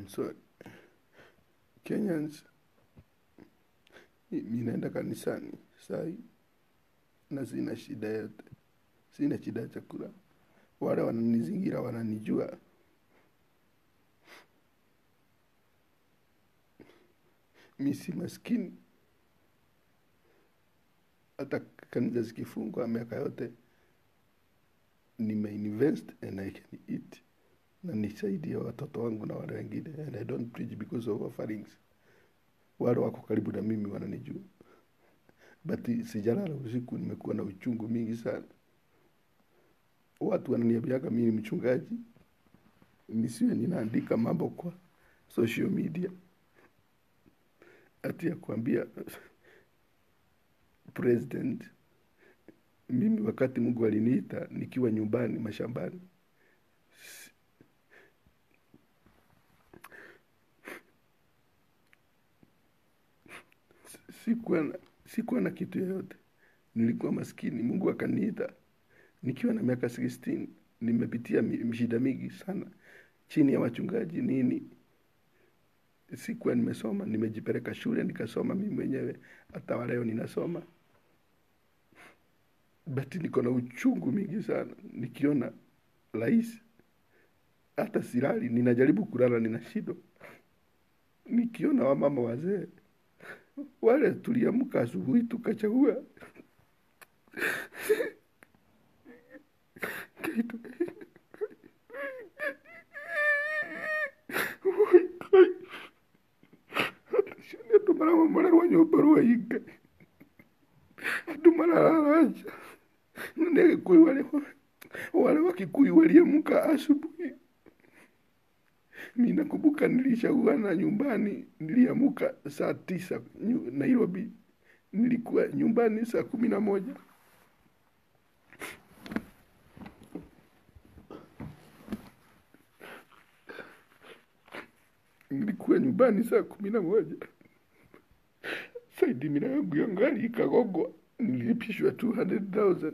So Kenyans, mimi naenda kanisani sai na sina shida yote. Sina shida ya chakula. Wale wananizingira wananijua. Mimi si maskini. Hata kanisa zikifungwa miaka yote nimeinvest and I can eat. Na nisaidie watoto wangu na wale wengine, and I don't preach because of offerings. Wale wako karibu na mimi wananijua. But sijalala usiku, nimekuwa na uchungu mingi sana. Watu wananiambia mimi ni mchungaji. Nisiwe ninaandika mambo kwa social media. Ati ya kuambia president, mimi wakati Mungu aliniita nikiwa nyumbani mashambani. Sikuwa na kitu yoyote. Nilikuwa maskini, Mungu akaniita. Nikiwa na miaka 16, nimepitia shida mingi sana. Chini ya wachungaji nini. Sikuwa nimesoma, nimejipeleka shule, nikasoma mimi mwenyewe. Hata wa leo ninasoma. But niko na uchungu mingi sana. Nikiona rais, hata silali, ninajaribu kulala ninashindwa. Nikiona wamama wazee, wale tuliamka asubuhi tukachagua. Tumara mwana wanyobarua yike. Tumara raja. Nene kui wale wakikuyu waliamka asubuhi. Mimi nakumbuka nilishauriana nyumbani, niliamka saa 9 Nairobi. Nilikuwa nyumbani saa 11. Nilikuwa nyumbani saa 11. Saidi mina yangu ya gari ikagongwa, nilipishwa 200,000.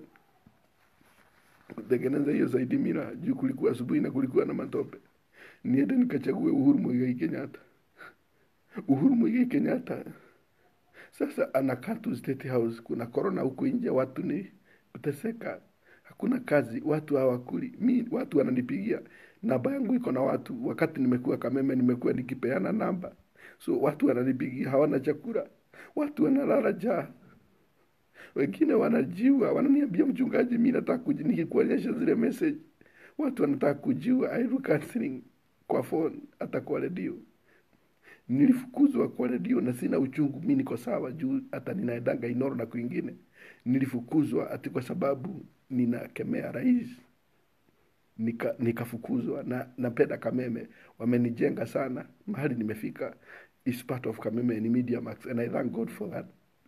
Kutengeneza hiyo Saidi Mira, juu kulikuwa asubuhi na kulikuwa na matope. Niende nikachague Uhuru Muigai Kenyatta. Uhuru Muigai Kenyatta sasa anakaa tu State House. Kuna corona huko nje, watu ni kuteseka. Hakuna kazi, watu hawakuli. Mimi watu wananipigia namba yangu iko na watu. Wakati nimekuwa Kameme nimekuwa nikipeana namba. So watu wananipigia hawana chakula. Watu wanalala njaa. Wengine wanajiua, wananiambia mchungaji, mimi nataka nikikuonyesha zile message. Watu wanataka kujiua. I look at kwa phone, hata kwa radio. Nilifukuzwa kwa radio na sina uchungu, mimi niko sawa juu hata ninaendanga Inoro na kwingine. Nilifukuzwa ati kwa sababu ninakemea rais. Nikafukuzwa na napenda Kameme. Wamenijenga sana. Mahali nimefika is part of Kameme ni Media Max, and I thank God for that.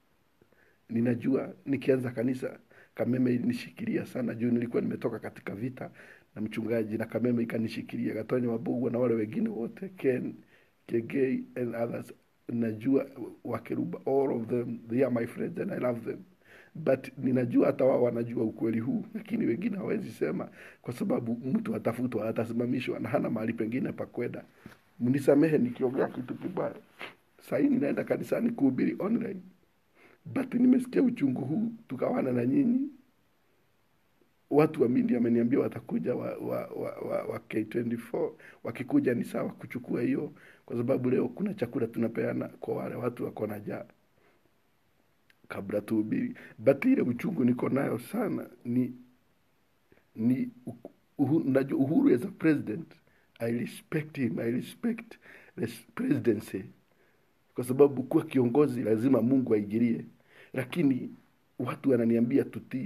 Ninajua nikianza kanisa Kameme ilinishikilia sana juu nilikuwa nimetoka katika vita na mchungaji, na Kameme ikanishikilia. Gatonya Wabugwa na wale wengine wote, Ken, Kegei and others. Najua Wakeruba, all of them, they are my friends and I love them. But ninajua hata wao wanajua ukweli huu, lakini wengine hawezi sema kwa sababu mtu atafutwa, atasimamishwa na hana mahali pengine pa kwenda. Mnisamehe nikiongea kitu kibaya. Sasa ninaenda kanisani kuhubiri online. But nimesikia uchungu huu, tukawana na nyinyi. Watu wa media wameniambia watakuja wa K24. Wakikuja ni sawa kuchukua hiyo, kwa sababu leo kuna chakula tunapeana kwa wale watu wako na njaa kabla tuhubiri. But ile uchungu niko nayo sana ni Uhuru as a president. I respect him. I respect the presidency. Kwa sababu kuwa kiongozi lazima Mungu aingilie. Lakini watu wananiambia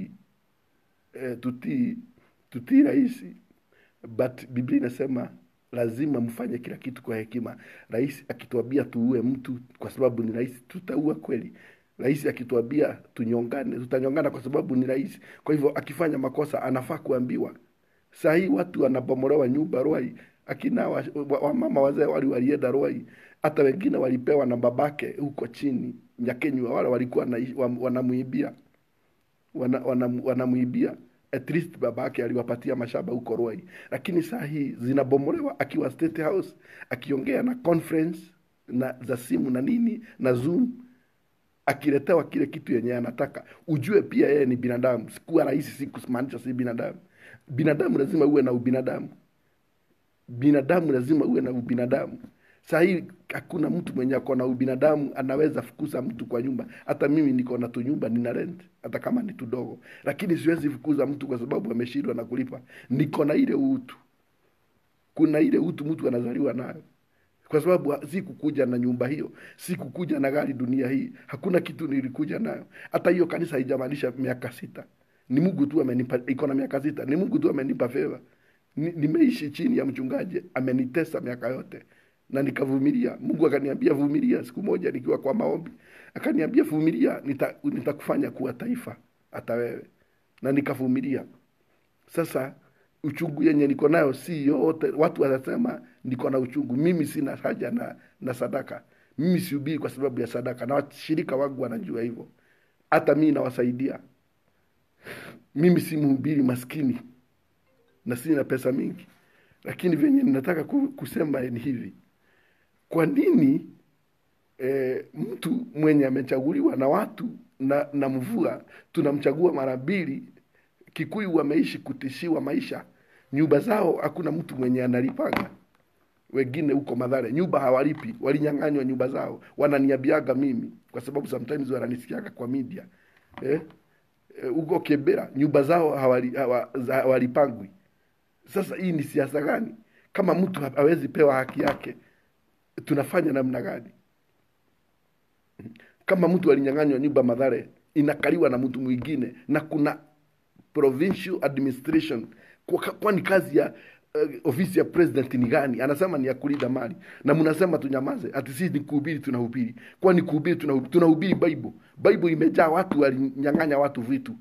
tutii rais. But Biblia inasema lazima mfanye kila kitu kwa hekima. Rais akituambia tuue mtu kwa sababu ni rais, tutaua kweli. Rais akituambia tunyongane, tutanyongana kwa sababu ni rais. Kwa hivyo akifanya makosa anafaa kuambiwa. Saa hii watu wanabomolewa nyumba Ruai. Akina wamama wazee walienda Ruai. Hata wengine walipewa na babake huko chini Nyakenywa, wale walikuwa wanamuibia. Wanamuibia. At least baba yake aliwapatia mashamba huko Ruai, lakini saa hii zinabomolewa akiwa State House, akiongea na conference na za simu na nini na Zoom, akiletewa kile kitu yenye anataka. Ujue pia yeye ni binadamu. Sikuwa rahisi, sikumaanisha si binadamu. Binadamu lazima uwe na ubinadamu. Binadamu lazima uwe na ubinadamu. Saa hii hakuna mtu mwenye ako na ubinadamu anaweza fukuza mtu kwa nyumba. Hata mimi niko na tu nyumba nina rent, hata kama ni tudogo, lakini siwezi fukuza mtu kwa sababu ameshindwa na kulipa. Niko na ile utu. Kuna ile utu mtu anazaliwa nayo. Kwa sababu si kukuja na nyumba hiyo, si kukuja na gari dunia hii. Hakuna kitu nilikuja nayo. Hata hiyo kanisa haijamaanisha miaka 6. Ni Mungu tu amenipa, iko na miaka 6. Ni Mungu tu amenipa favor. Nimeishi chini ya mchungaji, amenitesa miaka yote na nikavumilia. Mungu akaniambia vumilia. Siku moja nikiwa kwa maombi akaniambia vumilia, nitakufanya kuwa taifa hata wewe, na nikavumilia. Sasa uchungu yenye niko nayo si yote. Watu wanasema niko na uchungu. Mimi sina haja na sadaka. Mimi sihubiri kwa sababu ya sadaka, na washirika wangu wanajua hivyo. Hata mimi nawasaidia. Mimi si mhubiri maskini na sina pesa mingi, lakini venye ninataka kusema ni hivi: kwa nini mtu mwenye amechaguliwa na watu na mvua tunamchagua mara mbili? Kikuyu wameishi kutishiwa maisha. Nyumba zao hakuna mtu mwenye analipanga. Wengine huko Mathare nyumba hawalipi, walinyang'anywa nyumba zao. Wananiambiaga mimi kwa sababu sometimes wananisikiaga kwa media. Huko Kibera nyumba zao hawalipangwi. Sasa hii ni siasa gani? Kama mtu hawezi pewa haki yake, tunafanya namna gani? Kama mtu alinyang'anywa nyumba Mathare, inakaliwa na mtu mwingine, na kuna provincial administration. Kwani kazi ya ofisi ya president ni gani? Anasema ni ya kulinda mali, na mnasema tunyamaze. Ati sisi ni kuhubiri, tunahubiri. Kwani kuhubiri tunahubiri Bible? Bible imejaa watu walinyang'anya watu vitu.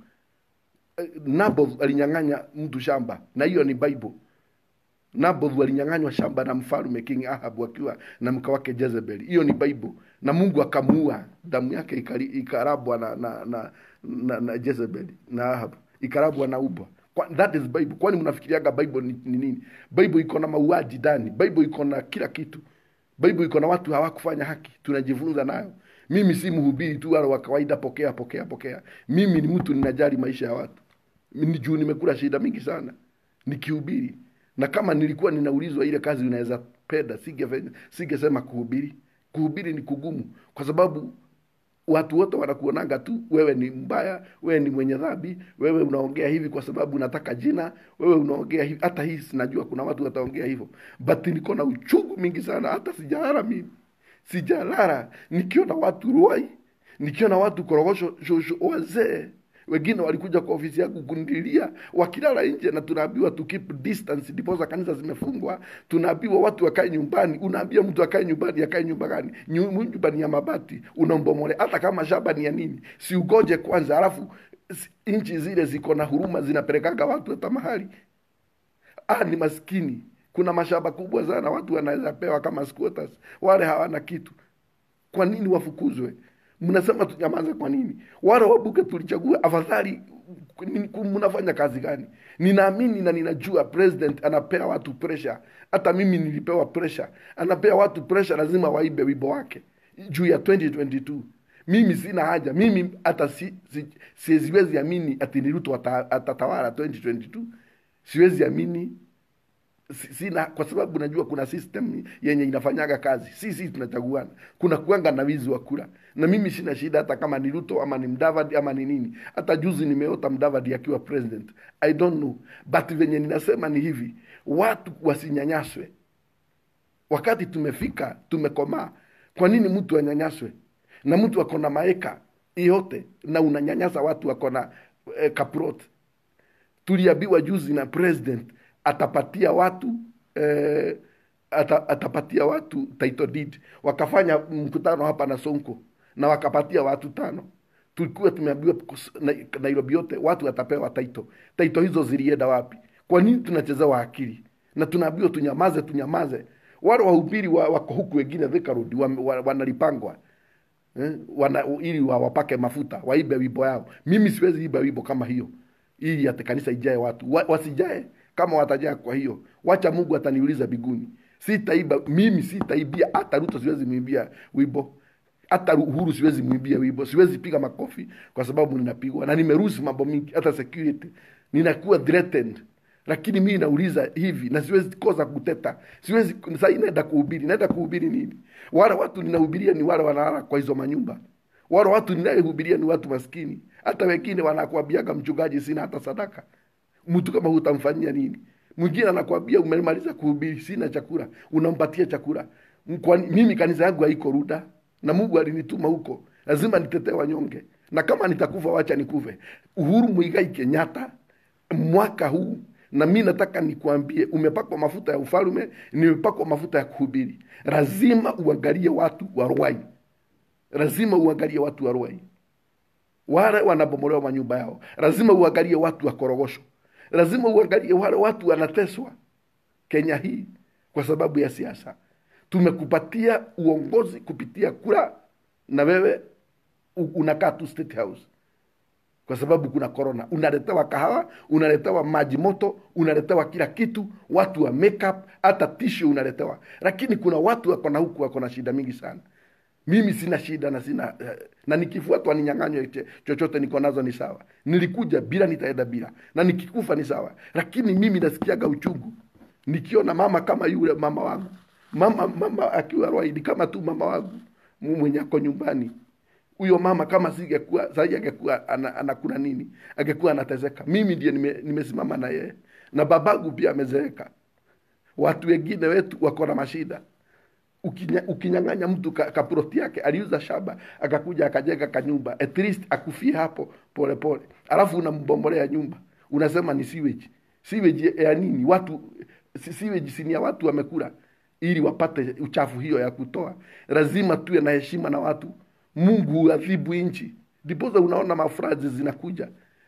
Naboth alinyang'anya mtu shamba, na hiyo ni Bible. Naboth alinyang'anywa shamba na mfalme King Ahab akiwa na mke wake Jezebel. Hiyo ni Bible. Na Mungu akamuua, damu yake ikarabwa na Jezebel na Ahab, ikarabwa na ubwa. That is Bible. Kwani mnafikiriaga Bible ni nini? Bible iko na mauaji ndani. Bible iko na kila kitu. Bible iko na watu hawakufanya haki, tunajifunza nayo. Mimi si mhubiri tu wala wa kawaida pokea. Mimi ni mtu ninajali maisha ya watu. Mimi juu nimekula shida mingi sana nikihubiri. Na kama nilikuwa ninaulizwa ile kazi unaweza penda, singesema kuhubiri. Kuhubiri ni kugumu kwa sababu watu wote wanakuonanga tu wewe ni mbaya, wewe ni mwenye dhambi, wewe unaongea hivi kwa sababu unataka jina, wewe unaongea hivi. Hata hii sinajua kuna watu wataongea hivyo, but niko na uchungu mingi sana. Hata sijalala mimi, sijalala nikiona watu Ruai, nikiona watu Korogosho, wazee wengine walikuja kwa ofisi yangu kundilia wakilala nje, na tunaambiwa to keep distance, ndiposa kanisa zimefungwa. Tunaambiwa watu wakae nyumbani. Unaambia mtu akae nyumbani, akae nyumba gani? Nyumba ni ya mabati, unaombomole. Hata kama shamba ni ya nini, si ugoje kwanza? Alafu nchi zile ziko na huruma, zinapelekaga watu hata mahali. Ni maskini. Kuna mashamba kubwa sana watu wanaweza pewa kama squatters, wale hawana kitu. Kwa nini wafukuzwe? Mnasema tunyamaze kwa nini? Wale wabuke tulichagua, afadhali mnafanya kazi gani? Ninaamini na ninajua president anapea watu pressure. Hata mimi nilipewa pressure. Anapea watu pressure, lazima waibe wimbo wake juu ya 2022. Mimi sina haja. Mimi hata siwezi amini ati ni Ruto atatawala 2022. Siwezi amini. Sina, kwa sababu najua kuna system yenye inafanyaga kazi. Sisi tunachaguana. Kuna kuanga na wizi wa kura. Na mimi sina shida hata kama ni Ruto ama ni Mudavadi ama ni nini. Hata juzi nimeota Mudavadi akiwa president. I don't know. But venye ninasema ni hivi, watu wasinyanyaswe. Wakati tumefika, tumekomaa. Kwa nini mtu anyanyaswe? Na mtu akona maeka yote na unanyanyasa watu akona kaprot. Tuliambiwa juzi na president atapatia watu title deed. Wakafanya mkutano hapa na Sonko na wakapatia watu 5. Tulikuwa tumeambiwa Nairobi yote watu watapewa title. Title hizo zilienda wapi? Kwa nini tunachezewa akili? Na tunaambiwa tunyamaze. Wale wahubiri wako huku wengine Thika Road wanalipangwa. Ili wapake mafuta, waibe wimbo yao. Mimi siwezi iba wimbo kama hiyo. ili ate kanisa ijae watu. Wasijae. Kama watajaa, kwa hiyo wacha Mungu ataniuliza biguni. Sitaiba, mimi sitaibia. Hata Ruto siwezi muibia wimbo, hata Uhuru siwezi muibia wimbo, siwezi piga makofi kwa sababu ninapigwa na nimeruhusu mambo mingi, hata security ninakuwa threatened. Lakini mimi nauliza hivi, na siwezi kosa kuteta. Siwezi sasa inaenda kuhubiri. Naenda kuhubiri nini? Wale watu ninahubiria ni wale wanalala kwa hizo manyumba. Wale watu ninayehubiria ni watu maskini. Hata wengine wanakuambiaga, mchungaji, sina hata sadaka. Mtu kama hutamfanyia nini? Mwingine anakuambia umemaliza kuhubiri, sina chakula, unampatia chakula. Mimi kanisa yangu haiko Ruda, na Mungu alinituma huko. Lazima nitetee wanyonge. Na kama nitakufa, wacha nikufe. Uhuru Muigai Kenyatta mwaka huu, na mimi nataka nikuambie, umepakwa mafuta ya ufalme, nimepakwa mafuta ya kuhubiri. Lazima uangalie watu wa Ruai. Lazima uangalie watu wa Ruai. Wale wanabomolewa manyumba yao. Lazima uangalie watu wa Korogosho. Lazima uangalie wale watu wanateswa Kenya hii kwa sababu ya siasa. Tumekupatia uongozi kupitia kura, na wewe unakaa tu State House kwa sababu kuna corona. Unaletewa kahawa, unaletewa maji moto, unaletewa kila kitu, watu wa makeup, hata tissue unaletewa. Lakini kuna watu wako na huku wako na shida mingi sana. Mimi sina shida na sina na nikifuatwa ninyang'anywe chochote niko nazo ni sawa. Nilikuja bila, nitaenda bila, na nikikufa ni sawa. Lakini mimi nasikiaga uchungu nikiona mama kama yule mama wangu. Mama akiwa Ruai kama tu mama wangu mwenye ako nyumbani. Huyo mama kama singekuwa sasa, angekuwa anakula nini? Angekuwa anatezeka. Mimi ndiye nimesimama na yeye. Na babangu pia amezeeka. Watu wengine wetu wako na mashida. Ukinyang'anya mtu kaproti yake, aliuza shamba akakuja akajenga kanyumba, at least akufie hapo pole pole. Alafu unambombolea nyumba, unasema ni sewage. Sewage ya nini? Watu sewage si ya watu wamekula ili wapate uchafu hiyo ya kutoa. Lazima tuwe na heshima na watu. Mungu huadhibu nchi. Ndipo unaona mafrazi zinakuja.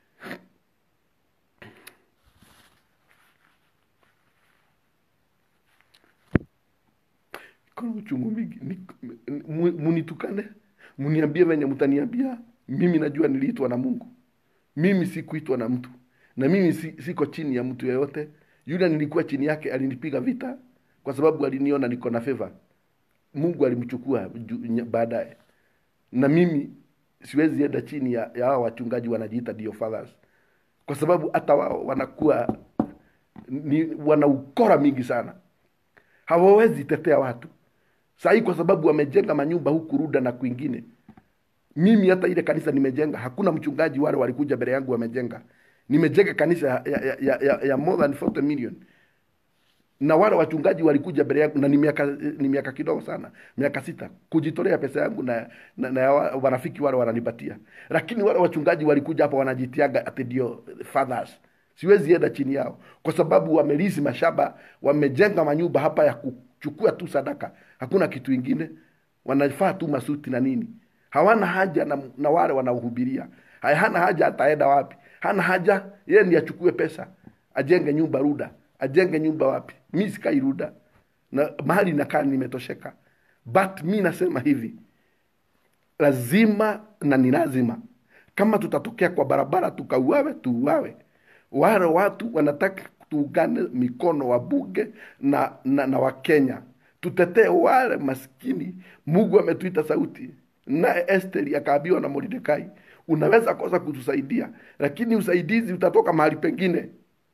Kuna uchungu mingi. Munitukane, muniambie venye mtaniambia. Mimi najua niliitwa na Mungu. Mimi sikuitwa na mtu. Na mimi siko chini ya mtu yeyote. Yule nilikuwa chini yake alinipiga vita kwa sababu aliniona niko na favor. Mungu alimchukua baadaye. Na mimi siwezi enda chini ya hao wachungaji wanajiita ndio fathers. Kwa sababu hata wao wanakuwa wana ukora mingi sana. Hawawezi tetea watu. Sasa kwa sababu wamejenga manyumba huku Ruda na kwingine. Mimi hata ile kanisa nimejenga, hakuna mchungaji wale walikuja mbele yangu wamejenga. Nimejenga kanisa ya more than 40 million. Na wale wachungaji walikuja mbele yangu, na ni miaka kidogo sana, miaka 6, kujitolea pesa yangu na wanafiki wale wananipatia. Lakini wale wachungaji walikuja hapa wanajitiaga ati ndio fathers. Siwezi enda chini yao kwa sababu wamelisi mashamba, wamejenga manyumba hapa ya kuchukua tu sadaka. Hakuna kitu kingine. Wanafaa tu masuti na nini. Hawana haja na wale wanaohubiria. Hana haja ataenda wapi. Hana haja yeye ndiye achukue pesa, ajenge nyumba Ruda, ajenge nyumba wapi. Mimi sikai Ruda. Na mahali nakaa nimetosheka. But mimi nasema hivi, lazima na ni lazima kama tutatokea kwa barabara tukauawe, tuuawe. Wale watu wanataka tuungane mikono, wa bunge na wa Kenya. Tutetee wale maskini. Mungu ametuita sauti. Na Esther akaambiwa na Mordekai, unaweza kosa kutusaidia, lakini usaidizi utatoka mahali pengine.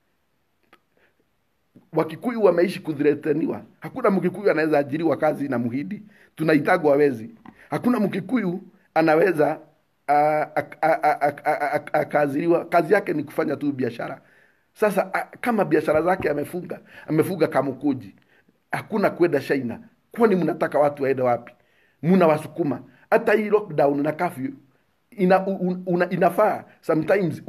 Wakikuyu wameishi kudhireteniwa. Hakuna Mkikuyu anaweza ajiriwa kazi na Muhindi. Tunaitagwa wezi. Hakuna Mkikuyu anaweza akaajiriwa, kazi yake ni kufanya tu biashara. Sasa kama biashara zake amefuga Kamukuji, hakuna kwenda China. Kwani mnataka watu waende wapi? Mnawasukuma. Hata hii lockdown na curfew inafaa sometimes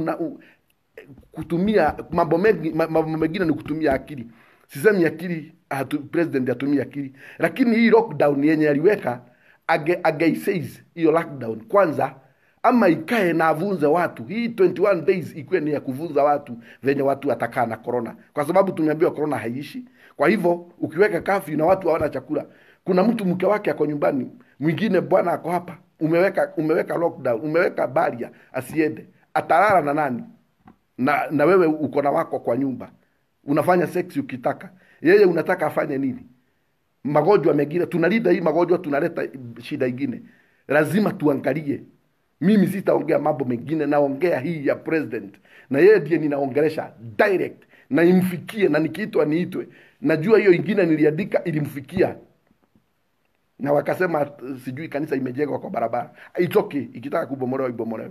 kutumia mambo mengine ni kutumia akili. Sisemi akili president atumie akili, lakini hii lockdown yenye aliweka says hiyo lockdown kwanza ama ikae na avunze watu. Hii 21 days ikuwe ni ya kuvunza watu venye watu watakaa na corona, kwa sababu tumeambiwa corona haiishi. Kwa hivyo ukiweka curfew na watu hawana chakula, kuna mtu mke wake ako nyumbani, mwingine bwana ako hapa, umeweka lockdown, umeweka barrier asiende, atalala na nani? na wewe uko na wako kwa nyumba, unafanya sex ukitaka, yeye unataka afanye nini? Magonjwa mengine tunalinda, hii magonjwa tunaleta shida ingine. Lazima tuangalie. Mimi sitaongea mambo mengine, naongea hii ya president, na yeye ndiye ninaongelesha direct, na imfikie, na nikiitwa niitwe. Najua hiyo ingine niliandika ilimfikia, na wakasema sijui kanisa imejengwa kwa barabara. It's okay, ikitaka kubomolewa ibomolewe.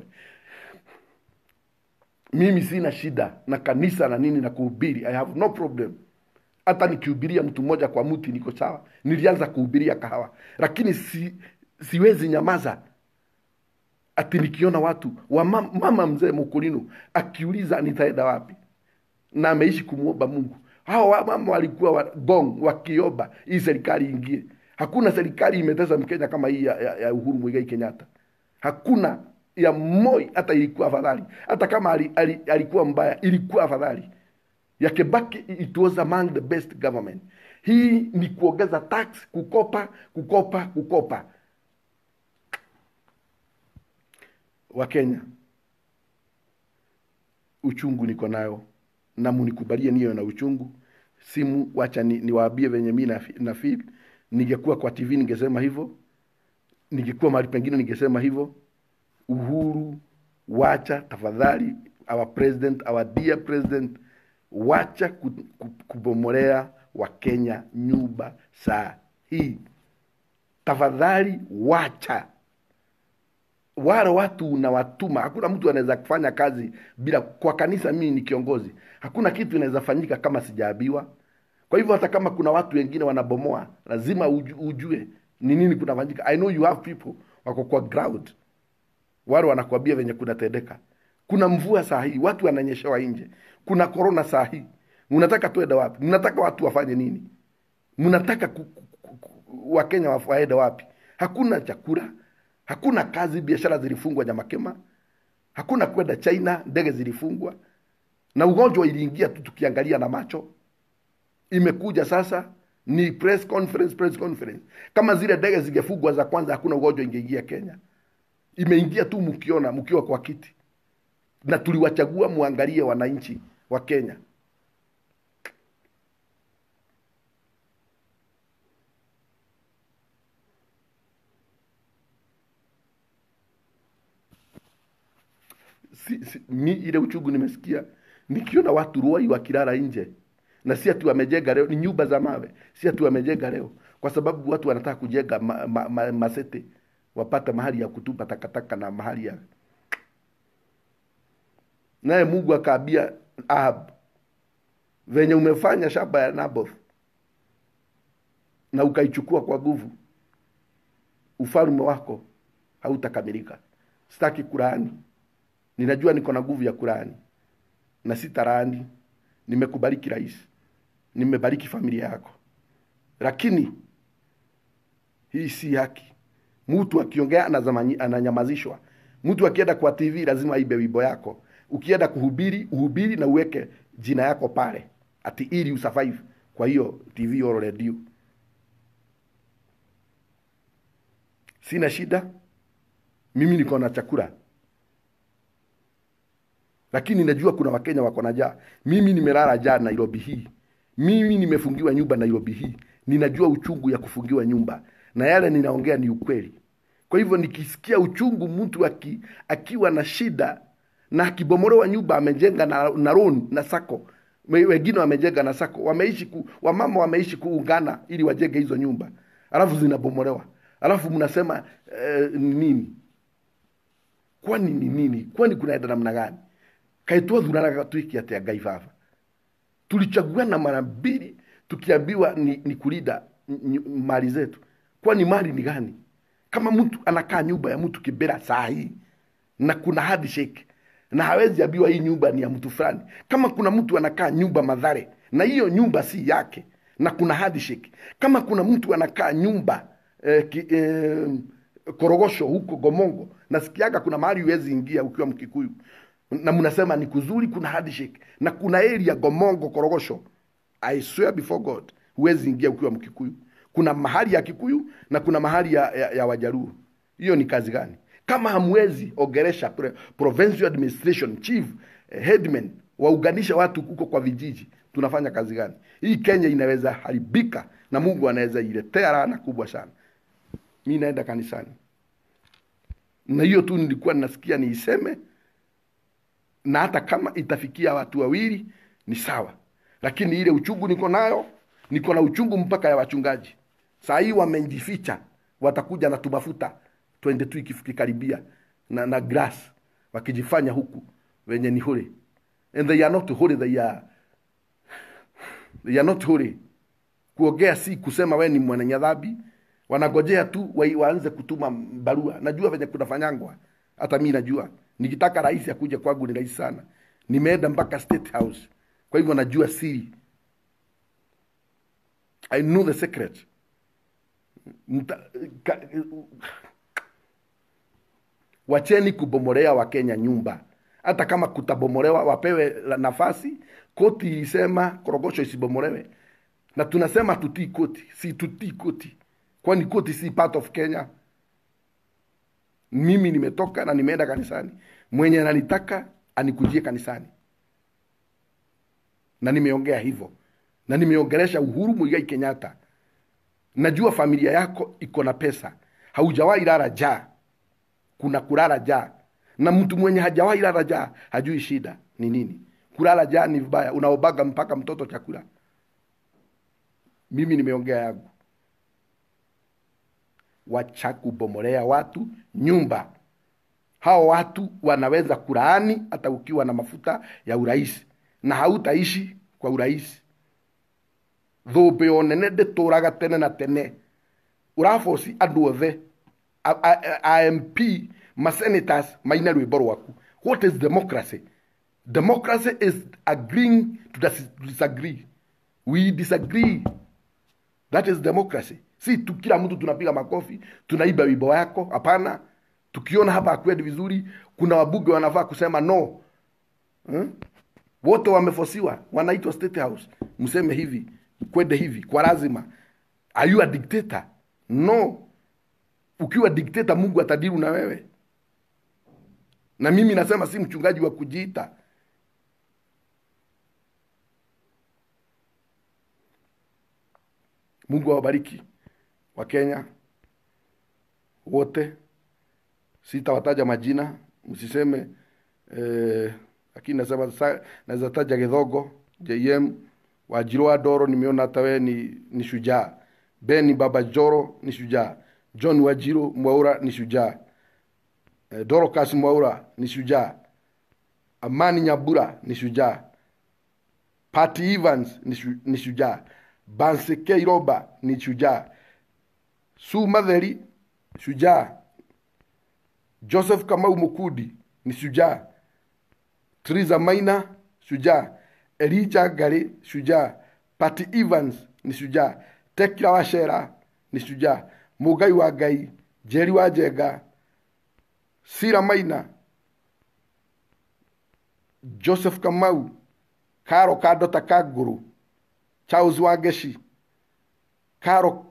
Mimi sina shida na kanisa na nini na kuhubiri, I have no problem. Hata nikihubiria mtu mmoja kwa mti niko sawa. Nilianza kuhubiria kahawa, lakini siwezi nyamaza ati nikiona watu wa mama mzee Mukulinu akiuliza nitaenda wapi, na ameishi kumuomba Mungu. Hao mama walikuwa gong wakiomba hii serikali ingie. Hakuna serikali imetesa Mkenya kama hii ya Uhuru Muigai Kenyatta. Hakuna. Ya Moi hata ilikuwa afadhali. Hata kama alikuwa mbaya, ilikuwa afadhali. Ya Kibaki, it was among the best government. Hii ni kuongeza tax, kukopa. Wa Kenya, uchungu niko nayo, na munikubalie niyo na uchungu. Simu, wacha niwaambie venye mimi na feel. Ningekuwa kwa TV ningesema hivyo, ningekuwa mahali pengine ningesema hivyo. Uhuru, wacha tafadhali, our president, our dear president, wacha kubomolea wa Kenya nyumba saa hii. Tafadhali wacha. Wale watu unawatuma, hakuna mtu anaweza kufanya kazi bila. Kwa kanisa mimi ni kiongozi, hakuna kitu inaweza fanyika kama sijaabiwa. Kwa hivyo hata kama kuna watu wengine wanabomoa, lazima ujue ni nini kunafanyika. I know you have people wako kwa ground, wale wanakuambia venye kunatendeka. Kuna mvua saa hii, watu wananyeshewa nje. Kuna corona saa hii. Mnataka tuende wapi? Mnataka watu wafanye nini? Mnataka Wakenya waende wapi? Hakuna chakula, hakuna kazi, biashara zilifungwa Nyamakema. Hakuna kwenda China, ndege zilifungwa. Na ugonjwa iliingia tu tukiangalia na macho. Imekuja sasa ni press conference. Kama zile ndege zingefungwa za kwanza, hakuna ugonjwa ingeingia Kenya. Imeingia tu mkiwa kwa kiti. Na tuliwachagua muangalie wananchi wa Kenya. Ile uchungu nimesikia nikiona watu Ruai wakilala nje, na si ati wamejenga leo, ni nyumba za mawe. Si ati wamejenga leo kwa sababu watu wanataka kujenga masete, wapata mahali ya kutupa takataka na mahali ya. Naye Mungu akaambia Ahab, venye umefanya shamba ya Naboth na ukaichukua kwa nguvu, ufalme wako hautakamilika. Sitaki kulaani. Ninajua niko na nguvu ya kulaani, na sitalaani. Nimekubariki rais, nimebariki familia yako, lakini hii si haki. Mtu akiongea ananyamazishwa. Mtu akienda kwa TV lazima aibe wimbo yako. Ukienda uhubiri na uweke jina yako pale, ati ili usurvive kwa hiyo TV au radio. Sina shida, mimi niko na chakula, lakini najua kuna Wakenya wako na njaa. Mimi nimelala njaa Nairobi hii. Mimi nimefungiwa nyumba Nairobi hii. Ninajua uchungu ya kufungiwa nyumba, na yale ninaongea ni ukweli. Kwa hivyo nikisikia uchungu mtu akiwa na shida na akibomolewa nyumba, amejenga na loan na sako, wengine wamejenga na sako, wamama wameishi kuungana ili wajenge hizo nyumba, alafu zinabomolewa, alafu mnasema nini? Kwani ni nini? Kwani kunaenda namna gani? Kaitwa dhurana tuiki ati Ngai Baba. Tulichaguana mara mbili tukiambiwa ni kulinda mali zetu. Kwani mali ni gani? Kama mtu anakaa nyumba ya mtu Kibera saa hii na kuna handshake, na hawezi ambiwa hii nyumba ni ya mtu fulani. Kama kuna mtu anakaa nyumba Mathare na hiyo nyumba si yake na kuna handshake. Kama kuna mtu anakaa nyumba Korogosho huko Gomongo, nasikiaga kuna mahali huwezi ingia ukiwa Mkikuyu, na mnasema ni kuzuri, kuna handshake, na kuna area Gomongo Korogosho, I swear before God, huwezi ingia ukiwa Mkikuyu. Kuna mahali ya Kikuyu na kuna mahali ya Wajaluo. Hiyo ni kazi gani? Kama hamwezi ogeresha provincial administration chief, headman waunganisha watu huko kwa vijiji, tunafanya kazi gani? Hii Kenya inaweza haribika na Mungu anaweza iletea laana kubwa sana. Mimi naenda kanisani, na hiyo tu nilikuwa ninasikia niiseme, na hata kama itafikia watu wawili ni sawa, lakini ile uchungu niko nayo, niko na uchungu mpaka ya wachungaji. Saa hii wamejificha, watakuja na tumafuta 22 ikikaribia na grass, wakijifanya huku wenye ni holy, and they are not holy. They are not holy. Kuongea si kusema wewe ni mwenye dhambi. Wanagojea tu waanze kutuma barua. Najua venye kunafanyangwa, hata mimi najua. Nikitaka rais akuje kwangu ni rahisi sana. Nimeenda mpaka State House, kwa hivyo najua siri. I know the secret. Wacheni kubomorea wa Kenya nyumba. Hata kama kutabomolewa, wapewe nafasi. Koti ilisema korogosho isibomolewe, na tunasema tutii koti. Si tutii koti, kwani koti si part of Kenya. Mimi nimetoka na nimeenda kanisani. Mwenye ananitaka anikujie kanisani, na nimeongea hivyo, na nimeongelesha Uhuru Muigai Kenyatta. Najua familia yako iko na pesa, haujawahi lala njaa. Kuna kulala njaa, na mtu mwenye hajawahi lala njaa hajui shida ni nini. Kulala njaa ni vibaya, unaobaga mpaka mtoto chakula. Mimi nimeongea yangu. Wacha kubomorea watu nyumba. Hao watu wanaweza kulaani hata ukiwa na mafuta ya urais, na hautaishi kwa urais. Thombe onene ndituraga tene na tene. Urafosi andu othe MP, senators maina rwimbo rwaku. What is democracy? Democracy is agreeing to disagree. We disagree. That is democracy. Si tu kila mtu tunapiga makofi, tunaiba wimbo yako. Hapana. Tukiona hapa hakwendi vizuri, kuna wabunge wanafaa kusema no. Wote wamefosiwa, wanaitwa State House. Mseme hivi, kwende hivi, kwa lazima. Are you a dictator? No. Ukiwa dictator, Mungu atadiru na wewe. Na mimi nasema si mchungaji wa kujiita. Mungu awabariki wa Kenya wote. Sitawataja majina, msiseme lakini nasema naweza taja Githogo, JM, Wanjiru wa Ndoro, nimeona hata wewe ni shujaa. Ben Baba Joro ni shujaa. John Wanjiru Mwaura ni shujaa. Dorcas Mwaura ni shujaa. Amani Nyabura ni shujaa. Patty Evans ni shujaa. Banseke Iroba ni shujaa. Su Matheri shujaa. Joseph Kamau Mukudi ni shujaa. Teresa Maina shujaa. Elijah Gari shujaa. Patty Evans ni shujaa. Tekla Wachera ni shujaa. Mugai wa Ngai, Jerry wa Njenga, Sira Maina, Joseph Kamau, Karo Kadota Kaguru, Charles Wangeshi, Karo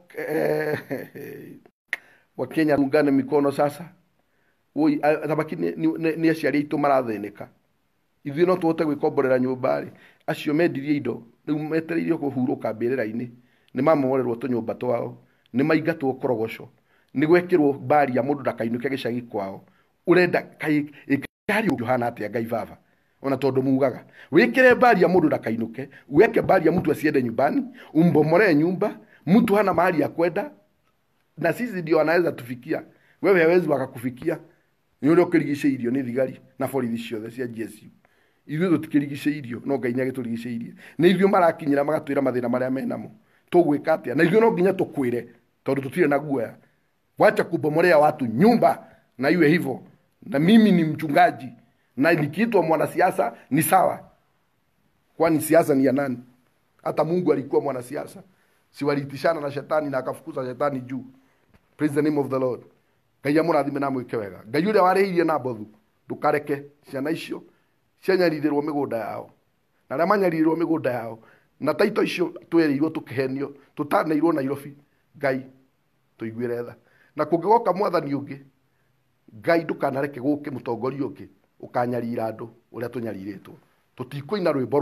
Wakenya tungane mikono sasa. Oi atabaki ni aciari itu maratheneka. Ithuĩ no tũhote gwĩkomborera nyũmba rĩ, acio mendirie indo rĩu metereirio kũhurũka mbĩrĩra-inĩ, nĩ mamomorerwo tũnyũmba twao, nĩ maingatwo korogoco, nĩ gwekĩrwo mbari ya mũndũ ndakainuke gĩcagi kwao. Ũrenda ikari ũhana atĩa Ngai Baba? Ona tondũ mugaga wĩkĩre mbari ya mũndũ ndakainuke, uweke mbari ya mtu asiende nyumbani, umbomore nyumba, mtu hana mahali ya kwenda, na sisi ndio anaweza tufikia. Wewe hawezi wakakufikia. Ni ule ukirigicĩirio nĩ thigari na borithi ciothe cia GSU. Ithuĩ tũtikĩrigicĩirio, no Ngai nĩagĩtũrigicĩirie. Nĩ ithuĩ marakinyĩra magatwĩra mathĩna marĩa menamo. Tũgwĩka atĩa? Na ithuĩ no nginya tũkwĩre, tondũ tũtirĩ na guoya. Wacha kubomorea watu nyumba, na iwe hivyo. Na mimi ni mchungaji, na nikiitwa mwanasiasa ni sawa. Kwani siasa ni ya nani? Hata Mungu alikuwa mwanasiasa. Si walitishana na shetani na akafukuza shetani juu. Praise the name of the Lord. Ngai amũrathime na mwĩke wega. Ngai ũrĩa warĩirie na mbothu ndũkareke ciana icio cianyarirĩrwo mĩgũnda yao, na arĩa manyarirĩrwo mĩgũnda yao na taito icio twĩrĩirwo tũkĩhenio tũtaneirwo Nairobi. Ngai tũiguĩre tha, na kũngĩgoka mwathani ũngĩ, Ngai ndũkanareke gũke mũtongoria ũngĩ ũkanyarira andũ ũrĩa tũnyarirĩtwo. tutikuina rwimbo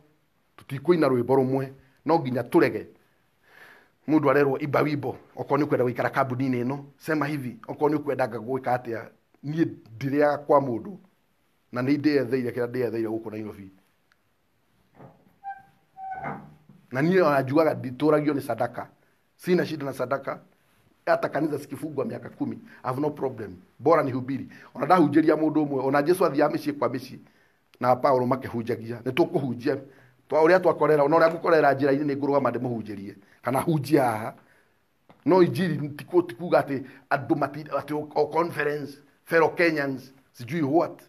rumwe no nginya turege mundu arerwo imba wimbo okorwo ni kwenda guikara kambuni-ini ino sema hivi okorwo ni kwenda gwika atia nie ndiriaga kwa mundu na ni ndiyetheire kira ndiyetheire guku Nairobi na nie anajuaga ndituragio ni sadaka sina shida na sadaka hata kanisa sikifungwa miaka 10 I have no problem bora ni hubiri ona ndahunjiria mundu umwe ona Jesu athia micii kwa micii na Paulo makihunjagia ni tukuhunjia twa uria twakorera ona uria gukorera njira-ini ni ngurugama ndimuhunjirie kana hunjia haha no injiri tikuga ati andu ati o conference fellow Kenyans sijui what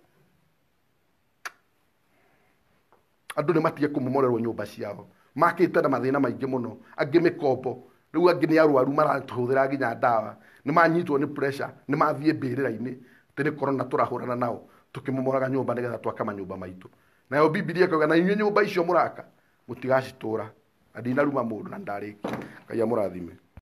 andu ni matie kumomorerwo nyumba ciao makite na mathina maingi muno angi mikombo riu angi ni arwaru maratuhuthira nginya ndawa ni manyitwo ni pressure ni mathie mbirira-ini tene corona turahurana nao tukimomoraga nyumba nigetha twaka manyumba maitu nayo Biblia ikoga na inyuĩ nyumba icio muraka mutigacitura adina ruma mundu na ndariki Ngai amurathime.